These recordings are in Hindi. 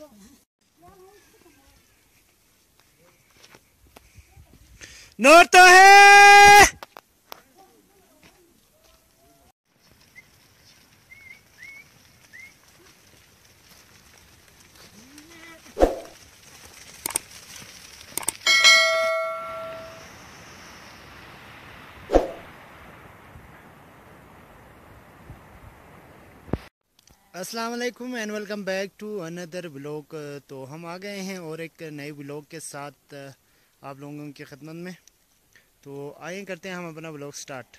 नोट तो है। अस्सलाम वालेकुम and welcome back to another blog. तो हम आ गए हैं और एक नए ब्लॉग के साथ आप लोगों की खिदमत में। तो आइए करते हैं हम अपना ब्लॉग स्टार्ट।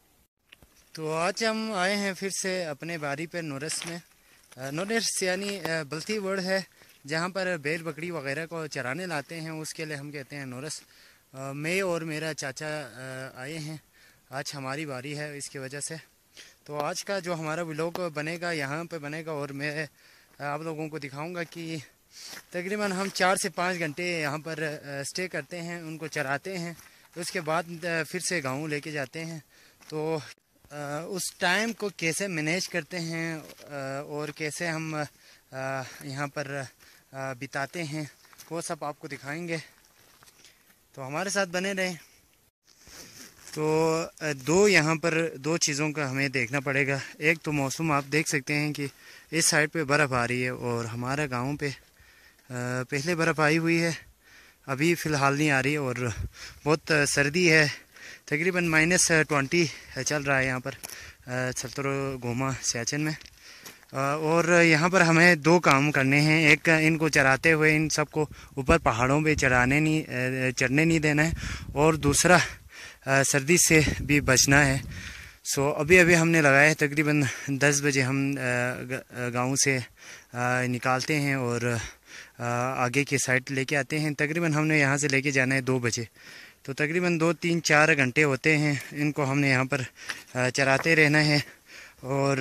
तो आज हम आए हैं फिर से अपने बारी पर नोरस में। नोरस यानी बल्ती वर्ड है जहाँ पर बैल बकरी वगैरह को चराने लाते हैं, उसके लिए हम कहते हैं नोरस। मैं और मेरा चाचा आए हैं, आज हमारी बारी है इसकी वजह से। तो आज का जो हमारा व्लॉग बनेगा यहाँ पे बनेगा और मैं आप लोगों को दिखाऊंगा कि तकरीबन हम 4 से 5 घंटे यहाँ पर स्टे करते हैं, उनको चराते हैं, उसके बाद फिर से गाँव लेके जाते हैं। तो उस टाइम को कैसे मैनेज करते हैं और कैसे हम यहाँ पर बिताते हैं वो सब आपको दिखाएंगे, तो हमारे साथ बने रहें। तो यहाँ पर दो चीज़ों का हमें देखना पड़ेगा। एक तो मौसम, आप देख सकते हैं कि इस साइड पे बर्फ़ आ रही है और हमारा गांव पे पहले बर्फ़ आई हुई है, अभी फ़िलहाल नहीं आ रही और बहुत सर्दी है। तकरीबन -20 चल रहा है यहाँ पर छतरो गोमा सियाचिन में। और यहाँ पर हमें दो काम करने हैं। एक, इनको चराते हुए इन सबको ऊपर पहाड़ों पे चढ़ने नहीं देना है, और दूसरा सर्दी से भी बचना है। सो अभी हमने लगाया है, तकरीबन 10 बजे हम गाँव से निकालते हैं और आगे की साइड लेके आते हैं। तकरीबन हमने यहाँ से लेके जाना है 2 बजे, तो तकरीबन 2-3-4 घंटे होते हैं। इनको हमने यहाँ पर चराते रहना है और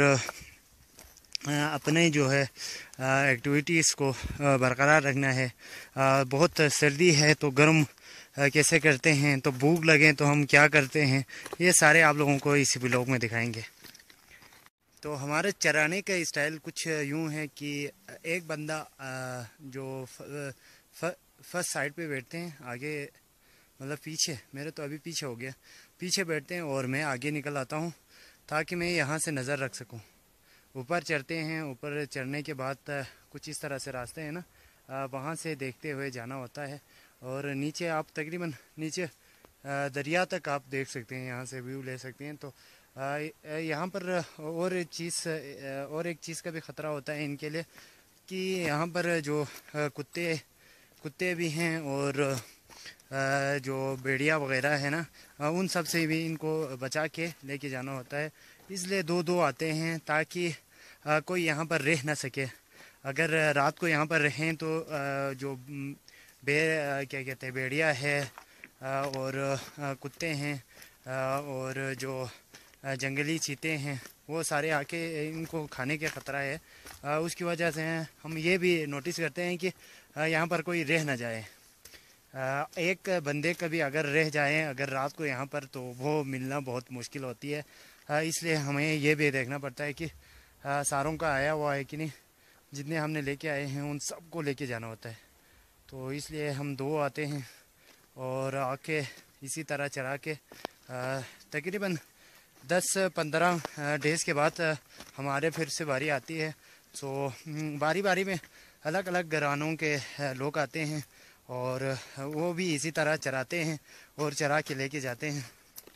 अपने जो है एक्टिविटीज़ को बरकरार रखना है। बहुत सर्दी है तो गर्म कैसे करते हैं, तो भूख लगे तो हम क्या करते हैं, ये सारे आप लोगों को इसी ब्लॉग में दिखाएंगे। तो हमारे चराने का स्टाइल कुछ यूँ है कि एक बंदा जो फर्स्ट साइड पे बैठते हैं, आगे मतलब पीछे, मेरे तो अभी पीछे हो गया, पीछे बैठते हैं और मैं आगे निकल आता हूँ ताकि मैं यहाँ से नज़र रख सकूँ। ऊपर चढ़ते हैं, ऊपर चढ़ने के बाद कुछ इस तरह से रास्ते हैं ना, वहाँ से देखते हुए जाना होता है। और नीचे आप तकरीबन नीचे दरिया तक आप देख सकते हैं, यहाँ से व्यू ले सकते हैं। तो यहाँ पर और एक चीज़ का भी ख़तरा होता है इनके लिए कि यहाँ पर जो कुत्ते भी हैं और जो भेड़िया वगैरह है ना, उन सब से भी इनको बचा के लेके जाना होता है। इसलिए दो आते हैं ताकि कोई यहाँ पर रह ना सके। अगर रात को यहाँ पर रहें तो जो क्या कहते हैं, भेड़िया है और कुत्ते हैं और जो जंगली चीते हैं, वो सारे आके इनको खाने का ख़तरा है। उसकी वजह से हम ये भी नोटिस करते हैं कि यहाँ पर कोई रह ना जाए। एक बंदे कभी अगर रह जाए अगर रात को यहाँ पर, तो वो मिलना बहुत मुश्किल होती है। इसलिए हमें ये भी देखना पड़ता है कि सारों का आया हुआ है कि नहीं, जितने हमने लेके आए हैं उन सबको लेके जाना होता है। तो इसलिए हम 2 आते हैं और आके इसी तरह चरा के तकरीबन 10-15 डेज़ के बाद हमारे फिर से बारी आती है। सो बारी बारी में अलग अलग घरानों के लोग आते हैं और वो भी इसी तरह चराते हैं और चरा के लेके जाते हैं।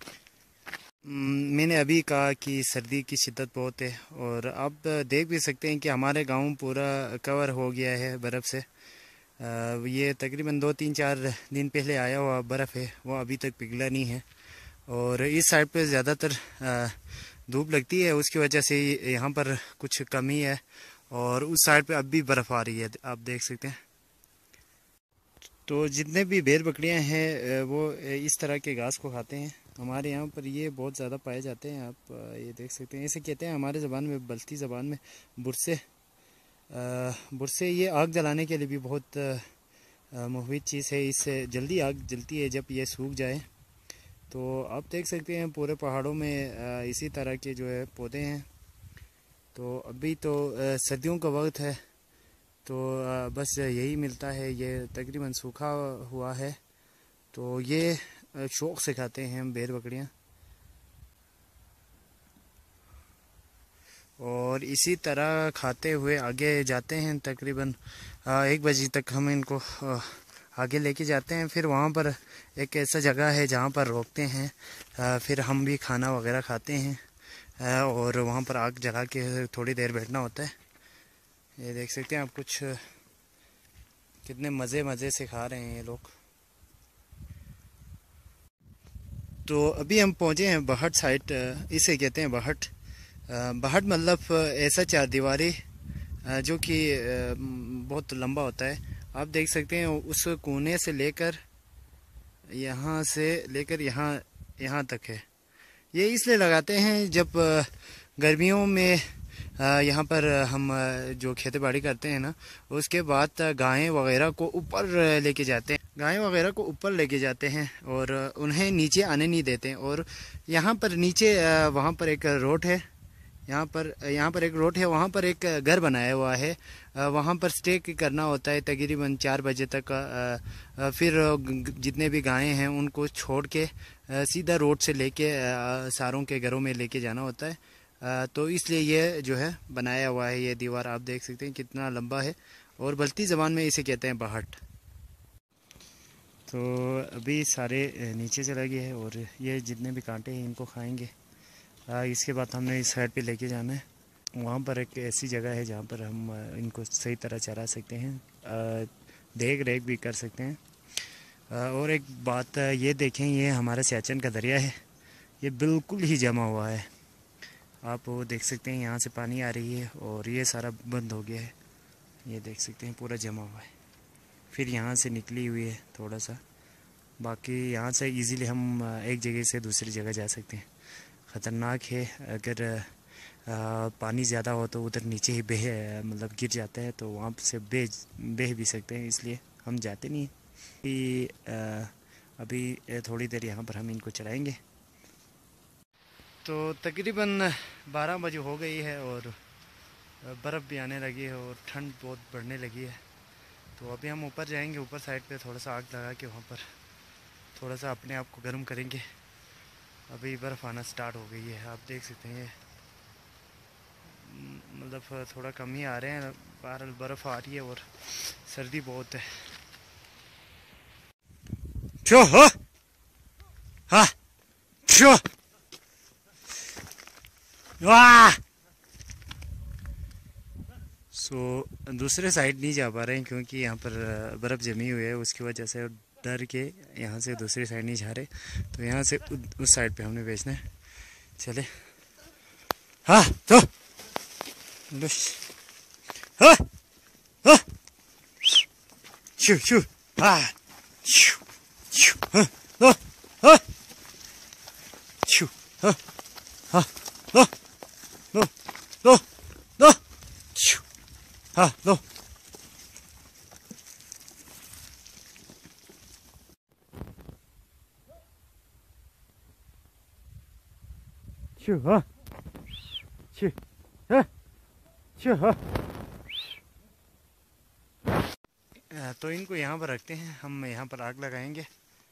मैंने अभी कहा कि सर्दी की शिद्दत बहुत है और आप देख भी सकते हैं कि हमारे गांव पूरा कवर हो गया है बर्फ़ से। ये तकरीबन 2-3-4 दिन पहले आया हुआ बर्फ़ है, वो अभी तक पिघला नहीं है। और इस साइड पे ज़्यादातर धूप लगती है, उसकी वजह से यहाँ पर कुछ कमी है। और उस साइड पे अब भी बर्फ़ आ रही है, आप देख सकते हैं। तो जितने भी भेड़ बकरियाँ हैं वो इस तरह के घास को खाते हैं। हमारे यहाँ पर ये बहुत ज़्यादा पाए जाते हैं, आप ये देख सकते हैं। इसे कहते हैं हमारे ज़बान में, बल्ती ज़बान में, बुरसे। बुरसे ये आग जलाने के लिए भी बहुत मुफीद चीज़ है। इससे जल्दी आग जलती है जब ये सूख जाए। तो आप देख सकते हैं पूरे पहाड़ों में इसी तरह के जो है पौधे हैं। तो अभी तो सर्दियों का वक्त है, तो बस यही मिलता है। ये तकरीबन सूखा हुआ है, तो ये शौक़ से खाते हैं हम भेड़ बकरियाँ। और इसी तरह खाते हुए आगे जाते हैं। तकरीबन 1 बजे तक हम इनको आगे लेके जाते हैं। फिर वहाँ पर एक ऐसा जगह है जहाँ पर रोकते हैं, फिर हम भी खाना वगैरह खाते हैं और वहाँ पर आग जला के थोड़ी देर बैठना होता है। ये देख सकते हैं आप, कुछ कितने मज़े से खा रहे हैं ये लोग। तो अभी हम पहुँचे हैं बहट साइड, इसे कहते हैं बहट। बहट मतलब ऐसा चारदीवारी जो कि बहुत लंबा होता है। आप देख सकते हैं उस कोने से लेकर यहाँ यहाँ तक है। ये इसलिए लगाते हैं जब गर्मियों में यहाँ पर हम जो खेती बाड़ी करते हैं ना, उसके बाद गायें वगैरह को ऊपर लेके जाते हैं। गायें वगैरह को ऊपर लेके जाते हैं और उन्हें नीचे आने नहीं देते। और यहाँ पर नीचे वहाँ पर एक रोड है, यहाँ पर एक रोड है, वहाँ पर एक घर बनाया हुआ है। वहाँ पर स्टे करना होता है तकरीबन 4 बजे तक। फिर जितने भी गायें हैं उनको छोड़ के सीधा रोड से लेके सारों के घरों में लेके जाना होता है। तो इसलिए ये जो है बनाया हुआ है। ये दीवार आप देख सकते हैं कितना लंबा है, और बल्ती ज़बान में इसे कहते हैं बहट। तो अभी सारे नीचे चला गया है और ये जितने भी कांटे हैं इनको खाएंगे। इसके बाद हमने इस साइड पे लेके जाना है। वहाँ पर एक ऐसी जगह है जहाँ पर हम इनको सही तरह चरा सकते हैं, देख रेख भी कर सकते हैं। और एक बात ये देखें, ये हमारा सियाचिन का दरिया है, ये बिल्कुल ही जमा हुआ है। आप वो देख सकते हैं यहाँ से पानी आ रही है और ये सारा बंद हो गया है। ये देख सकते हैं पूरा जमा हुआ है। फिर यहाँ से निकली हुई है थोड़ा सा, बाकी यहाँ से इजीली हम एक जगह से दूसरी जगह जा सकते हैं। ख़तरनाक है, अगर पानी ज़्यादा हो तो उधर नीचे ही मतलब गिर जाता है, तो वहाँ से बह भी सकते हैं, इसलिए हम जाते नहीं हैं। अभी थोड़ी देर यहाँ पर हम इनको चलाएँगे। तो तकरीबन 12 बजे हो गई है और बर्फ़ भी आने लगी है और ठंड बहुत बढ़ने लगी है। तो अभी हम ऊपर जाएंगे, ऊपर साइड पे थोड़ा सा आग लगा के वहाँ पर थोड़ा सा अपने आप को गर्म करेंगे। अभी बर्फ़ आना स्टार्ट हो गई है, आप देख सकते हैं। मतलब थोड़ा कम ही आ रहे हैं, बहरहाल बर्फ़ आ रही है और सर्दी बहुत है। छो हो हाँ छो वाह। दूसरे साइड नहीं जा पा रहे हैं क्योंकि यहाँ पर बर्फ़ जमी हुई है, उसकी वजह से डर के यहाँ से दूसरी साइड नहीं जा रहे। तो यहाँ से उस साइड पे हमने बेचना है। चले हाँ तो हाँ हाँ शू शू हाँ शू शू हाँ हाँ हाँ शू हाँ हाँ लो लो लो लो शू हाँ लो। शू हाँ शू हाँ शू हाँ। तो इनको यहाँ पर रखते हैं, हम यहाँ पर आग लगाएंगे।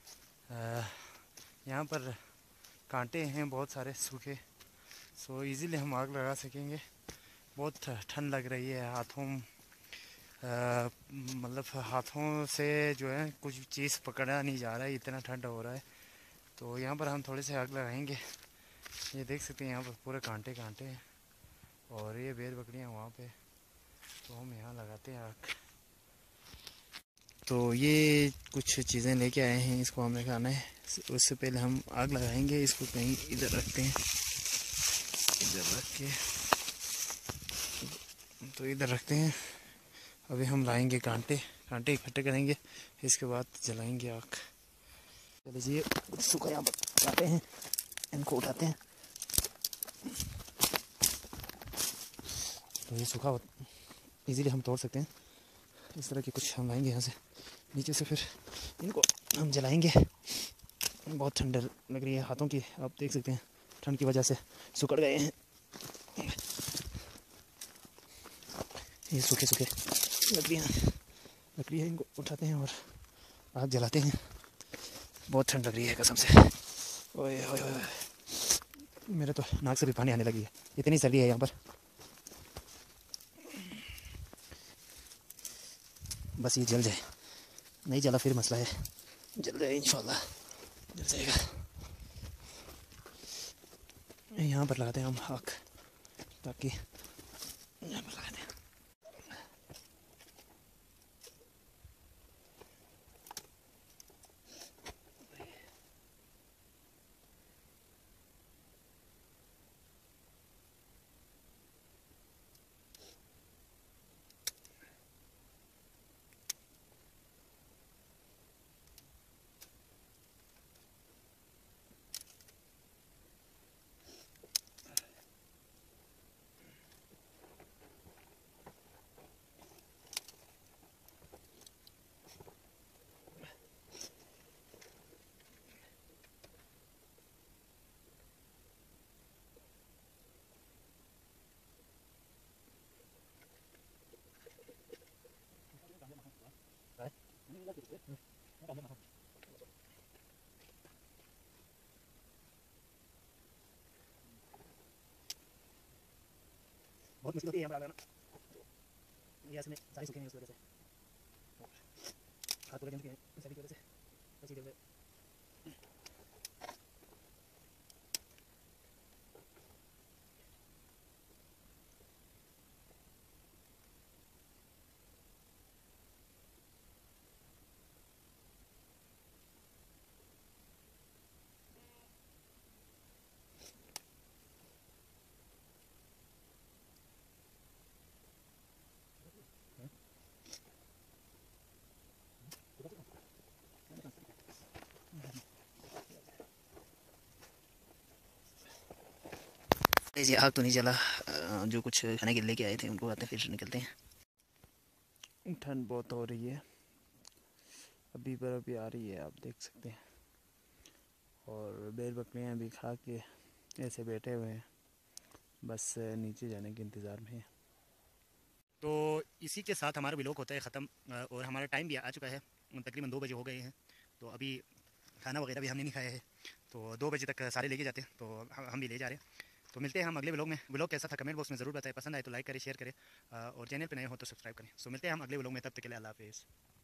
यहाँ पर कांटे हैं बहुत सारे सूखे, सो इजीली हम आग लगा सकेंगे। बहुत ठंड लग रही है, मतलब हाथों से जो है कुछ चीज़ पकड़ा नहीं जा रहा है, इतना ठंड हो रहा है। तो यहाँ पर हम थोड़े से आग लगाएंगे। ये देख सकते हैं यहाँ पर पूरे कांटे हैं और ये भेड़ बकरियाँ वहाँ पे, तो हम यहाँ लगाते हैं आग। तो ये कुछ चीज़ें लेके आए हैं, इसको हमें खाना है। उससे पहले हम आग लगाएंगे। इसको कहीं इधर रखते हैं, इधर रख के तो इधर रखते हैं। अभी हम लाएंगे कांटे इकट्ठे करेंगे, इसके बाद जलाएंगे आग। चलिए सूखा यहाँ पर लाते हैं, इनको उठाते हैं। तो ये सूखा इजीली हम तोड़ सकते हैं। इस तरह के कुछ हम लाएंगे यहाँ से नीचे से, फिर इनको हम जलाएंगे। बहुत ठंड लग रही है हाथों की, आप देख सकते हैं ठंड की वजह से सुखड़ गए हैं ये सूखे लकड़ी है, इनको उठाते हैं और आग जलाते हैं। बहुत ठंड लग रही है कसम से। ओए ओए ओए, मेरे तो नाक से भी पानी आने लगी है, इतनी सर्दी है यहाँ पर। बस ये जल जाए, नहीं जला फिर मसला है, जल जाए इंशाल्लाह, जल जाएगा। यहाँ पर लगाते हैं हम आग, ताकि यहाँ पर लगाते हैं। बहुत मुश्किल होती है यहाँ पर आग लगाना, ये ऐसे में सारे सूखे हैं उस वजह से, हाथ पूरे जल के हैं सभी की वजह से, बस ये जल गए। ये आग तो नहीं जला, जो कुछ खाने के लेके आए थे उनको आते फिर निकलते हैं। ठंड बहुत हो रही है, अभी बर्फ़ भी आ रही है, आप देख सकते हैं। और बैल बकरियाँ भी खा के ऐसे बैठे हुए हैं, बस नीचे जाने के इंतज़ार में है। तो इसी के साथ हमारा व्लॉग होता है ख़त्म, और हमारा टाइम भी आ चुका है, तकरीबन 2 बजे हो गए हैं। तो अभी खाना वगैरह भी हमने नहीं खाया है, तो 2 बजे तक सारे लेके जाते हैं, तो हम भी ले जा रहे हैं। तो मिलते हैं हम अगले व्लॉग में। व्लॉग कैसा था कमेंट बॉक्स में ज़रूर बताएं, पसंद आए तो लाइक करें, शेयर करें, और चैनल पे नए हो तो सब्सक्राइब करें। सो मिलते हैं हम अगले व्लॉग में, तब तक के लिए अल्लाह हाफ़िज़।